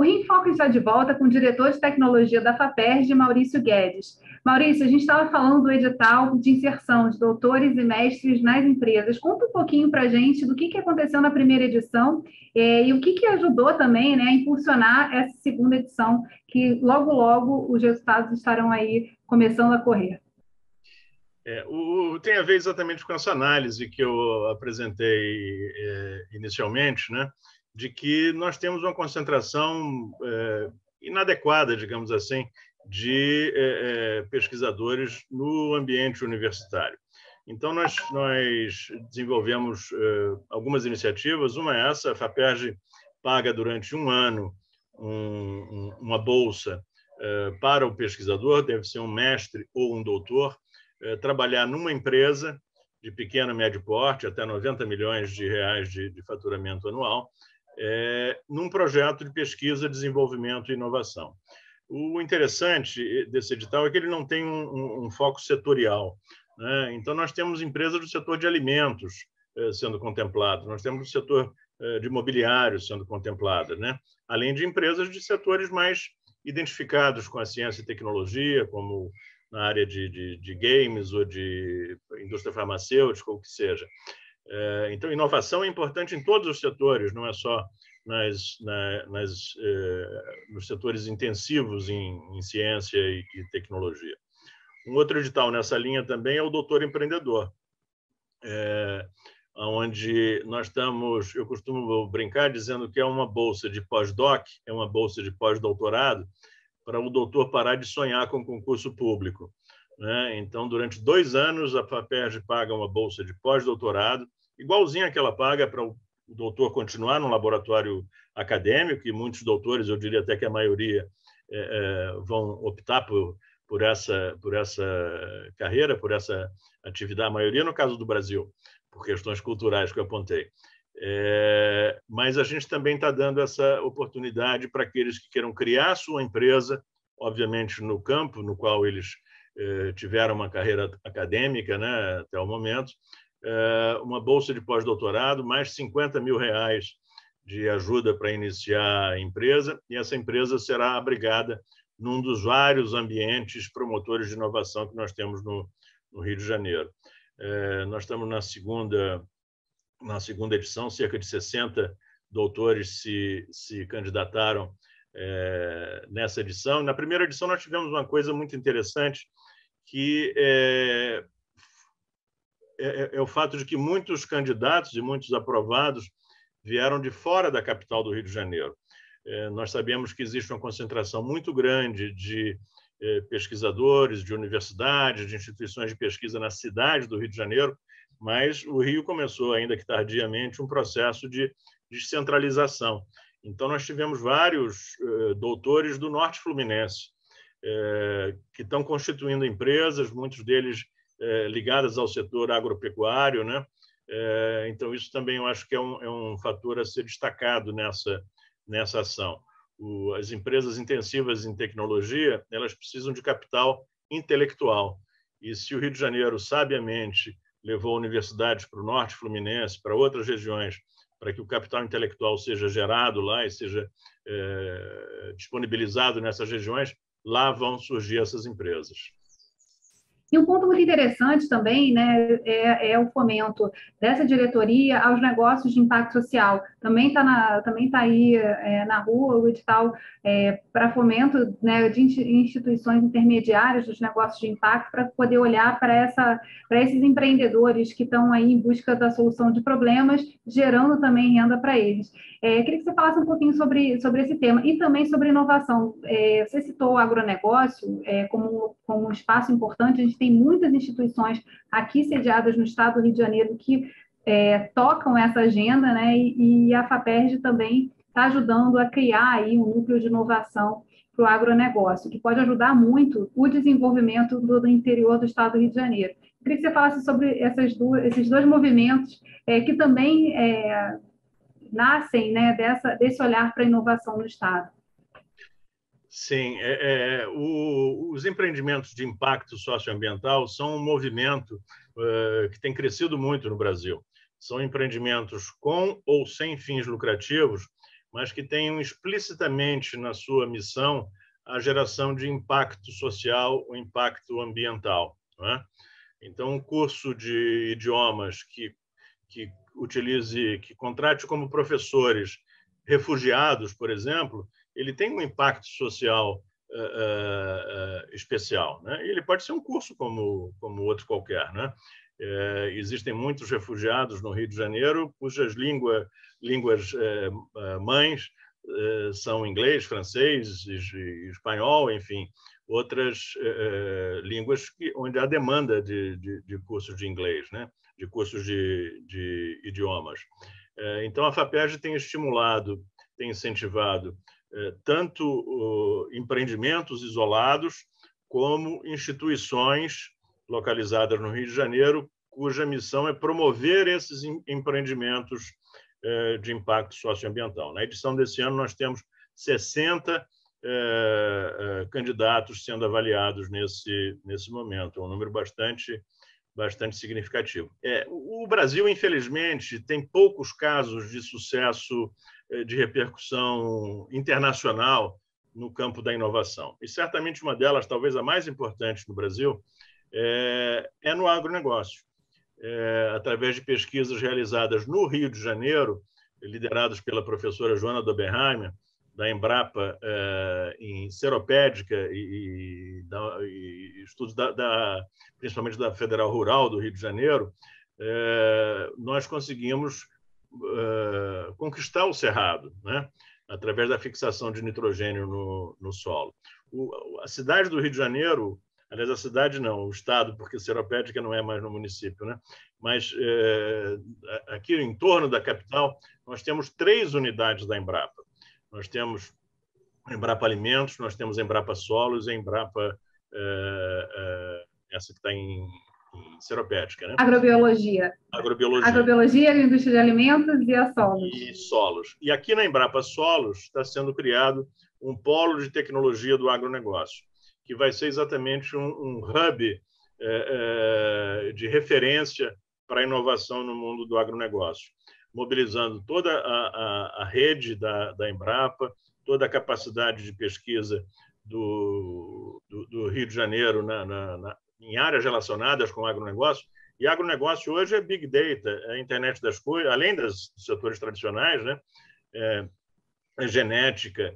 Em Foco está de volta com o diretor de tecnologia da FAPERJ, Maurício Guedes. Maurício, a gente estava falando do edital de inserção de doutores e mestres nas empresas. Conta um pouquinho para a gente do que aconteceu na primeira edição e o que ajudou também, né, a impulsionar essa segunda edição, que logo, logo os resultados estarão aí começando a correr. Tem a ver exatamente com essa análise que eu apresentei inicialmente, né, de que nós temos uma concentração inadequada, digamos assim, de pesquisadores no ambiente universitário. Então, nós desenvolvemos algumas iniciativas. Uma é essa: a FAPERJ paga durante um ano uma bolsa para o pesquisador, deve ser um mestre ou um doutor, trabalhar numa empresa de pequeno e médio porte, até 90 milhões de reais de faturamento anual, num projeto de pesquisa, desenvolvimento e inovação. O interessante desse edital é que ele não tem um foco setorial, né? Então, nós temos empresas do setor de alimentos sendo contempladas, nós temos o setor de imobiliário sendo contemplada, né? Além de empresas de setores mais identificados com a ciência e tecnologia, como na área de games ou de indústria farmacêutica, ou o que seja. Então, inovação é importante em todos os setores, não é só nos setores intensivos em ciência e tecnologia. Um outro edital nessa linha também é o Doutor Empreendedor, onde eu costumo brincar dizendo que é uma bolsa de pós-doc, é uma bolsa de pós-doutorado, para o doutor parar de sonhar com concurso público, né? Então, durante 2 anos, a FAPERJ paga uma bolsa de pós-doutorado, igualzinha que ela paga para o doutor continuar no laboratório acadêmico, e muitos doutores, eu diria até que a maioria, vão optar por essa carreira, por essa atividade, a maioria no caso do Brasil, por questões culturais que eu apontei. Mas a gente também está dando essa oportunidade para aqueles que queiram criar sua empresa, obviamente no campo no qual eles tiveram uma carreira acadêmica, né, até o momento, uma bolsa de pós-doutorado, mais 50 mil reais de ajuda para iniciar a empresa, e essa empresa será abrigada num dos vários ambientes promotores de inovação que nós temos no Rio de Janeiro. Nós estamos na segunda edição, cerca de 60 doutores se candidataram nessa edição. Na primeira edição, nós tivemos uma coisa muito interessante, que é o fato de que muitos candidatos e muitos aprovados vieram de fora da capital do Rio de Janeiro. Nós sabemos que existe uma concentração muito grande de pesquisadores, de universidades, de instituições de pesquisa na cidade do Rio de Janeiro, mas o Rio começou, ainda que tardiamente, um processo de descentralização. Então, nós tivemos vários doutores do Norte Fluminense que estão constituindo empresas, muitos deles ligadas ao setor agropecuário, né? Então, isso também eu acho que é um fator a ser destacado nessa ação. As empresas intensivas em tecnologia, elas precisam de capital intelectual. E se o Rio de Janeiro, sabiamente, levou universidades para o Norte Fluminense, para outras regiões, para que o capital intelectual seja gerado lá e seja disponibilizado nessas regiões, lá vão surgir essas empresas. E um ponto muito interessante também, né, é o fomento dessa diretoria aos negócios de impacto social. Também tá aí na rua o edital para fomento, né, de instituições intermediárias dos negócios de impacto, para poder olhar para esses empreendedores que estão aí em busca da solução de problemas, gerando também renda para eles. Queria que você falasse um pouquinho sobre esse tema e também sobre inovação. Você citou o agronegócio como um espaço importante. A gente tem muitas instituições aqui sediadas no estado do Rio de Janeiro que tocam essa agenda, né? E a FAPERJ também está ajudando a criar aí um núcleo de inovação para o agronegócio, que pode ajudar muito o desenvolvimento do interior do estado do Rio de Janeiro. Queria que você falasse sobre esses dois movimentos que também nascem, né, desse olhar para a inovação no estado. Sim, os empreendimentos de impacto socioambiental são um movimento que tem crescido muito no Brasil. São empreendimentos com ou sem fins lucrativos, mas que tenham explicitamente na sua missão a geração de impacto social, o impacto ambiental, não é? Então, um curso de idiomas que utilize, que contrate como professores refugiados, por exemplo, ele tem um impacto social especial, né? E ele pode ser um curso como outro qualquer, né? Existem muitos refugiados no Rio de Janeiro cujas línguas mães são inglês, francês, espanhol, enfim, outras línguas onde há demanda de cursos de inglês, né? De cursos de idiomas. Então, a FAPERJ tem estimulado, tem incentivado tanto empreendimentos isolados como instituições localizadas no Rio de Janeiro, cuja missão é promover esses empreendimentos de impacto socioambiental. Na edição desse ano, nós temos 60 candidatos sendo avaliados nesse momento. É um número bastante significativo. O Brasil, infelizmente, tem poucos casos de sucesso de repercussão internacional no campo da inovação. E certamente uma delas, talvez a mais importante no Brasil, é no agronegócio. Através de pesquisas realizadas no Rio de Janeiro, lideradas pela professora Joana Doberheimer, da Embrapa, em seropédica e estudos principalmente da Federal Rural do Rio de Janeiro, nós conseguimos conquistar o cerrado, né? Através da fixação de nitrogênio no solo. A cidade do Rio de Janeiro, aliás, a cidade não, o estado, porque seropédica não é mais no município, né? Mas aqui em torno da capital, nós temos 3 unidades da Embrapa. Nós temos a Embrapa Alimentos, nós temos a Embrapa Solos e a Embrapa, essa que está em seropédica, né? Agrobiologia. Agrobiologia, indústria de alimentos e a Solos. E Solos. E aqui na Embrapa Solos está sendo criado um polo de tecnologia do agronegócio, que vai ser exatamente um hub de referência para a inovação no mundo do agronegócio, mobilizando toda a rede da Embrapa, toda a capacidade de pesquisa do Rio de Janeiro em áreas relacionadas com o agronegócio. E agronegócio hoje é Big Data, é a internet das coisas, além dos setores tradicionais, né? É genética,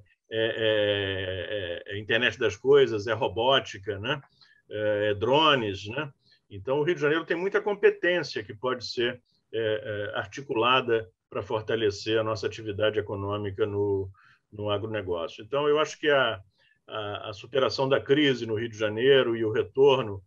é internet das coisas, é robótica, né? É drones, né? Então, o Rio de Janeiro tem muita competência que pode ser articulada para fortalecer a nossa atividade econômica no agronegócio. Então, eu acho que a superação da crise no Rio de Janeiro e o retorno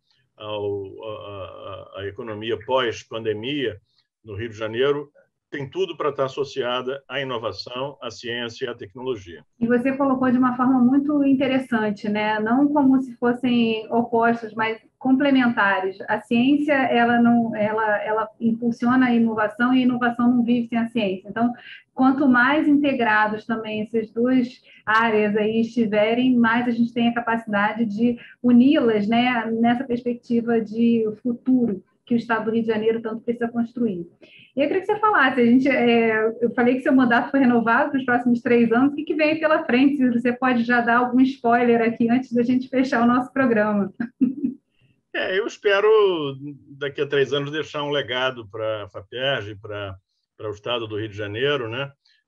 à economia pós-pandemia no Rio de Janeiro tem tudo para estar associada à inovação, à ciência e à tecnologia. E você colocou de uma forma muito interessante, né? Não como se fossem opostos, mas complementares. A ciência, ela impulsiona a inovação e a inovação não vive sem a ciência. Então, quanto mais integrados também essas duas áreas aí estiverem, mais a gente tem a capacidade de uni-las, né? Nessa perspectiva de futuro que o Estado do Rio de Janeiro tanto precisa construir. E eu queria que você falasse, eu falei que seu mandato foi renovado para os próximos 3 anos, o que vem aí pela frente? Se você pode já dar algum spoiler aqui antes da gente fechar o nosso programa. Eu espero, daqui a 3 anos, deixar um legado para a FAPERJ, para o Estado do Rio de Janeiro, né?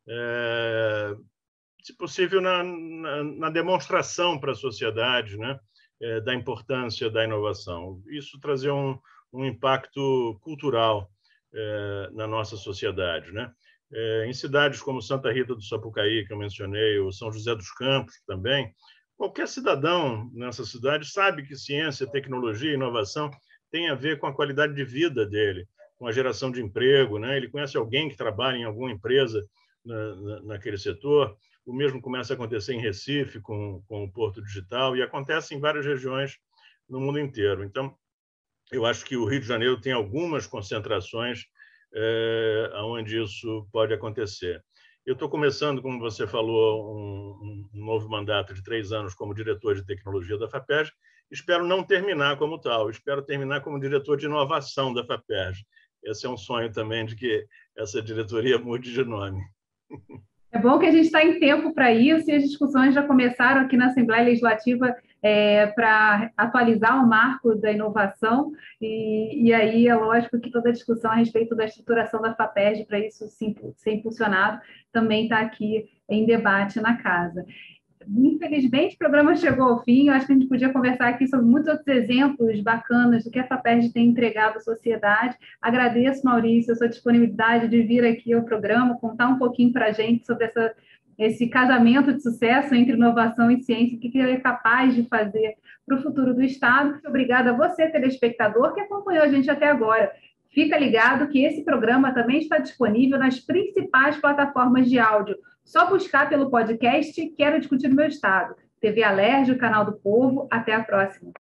Se possível, na demonstração para a sociedade, né? Da importância da inovação. Isso trazer um impacto cultural na nossa sociedade, né? Em cidades como Santa Rita do Sapucaí, que eu mencionei, ou São José dos Campos também, qualquer cidadão nessa cidade sabe que ciência, tecnologia e inovação tem a ver com a qualidade de vida dele, com a geração de emprego, né? Ele conhece alguém que trabalha em alguma empresa naquele setor. O mesmo começa a acontecer em Recife, com o Porto Digital, e acontece em várias regiões no mundo inteiro. Então, eu acho que o Rio de Janeiro tem algumas concentrações onde isso pode acontecer. Eu estou começando, como você falou, um novo mandato de 3 anos como diretor de tecnologia da FAPERJ. Espero não terminar como tal, espero terminar como diretor de inovação da FAPERJ. Esse é um sonho também de que essa diretoria mude de nome. É bom que a gente está em tempo para isso e as discussões já começaram aqui na Assembleia Legislativa para atualizar o marco da inovação e aí é lógico que toda a discussão a respeito da estruturação da FAPERJ para isso ser impulsionado também está aqui em debate na casa. Infelizmente, o programa chegou ao fim. Eu acho que a gente podia conversar aqui sobre muitos outros exemplos bacanas do que a FAPERJ tem entregado à sociedade. Agradeço, Maurício, a sua disponibilidade de vir aqui ao programa, contar um pouquinho para a gente sobre esse casamento de sucesso entre inovação e ciência, o que ele é capaz de fazer para o futuro do Estado. Muito obrigada a você, telespectador, que acompanhou a gente até agora. Fica ligado que esse programa também está disponível nas principais plataformas de áudio. Só buscar pelo podcast Quero Discutir no Meu Estado. TV Alerj, o Canal do Povo. Até a próxima.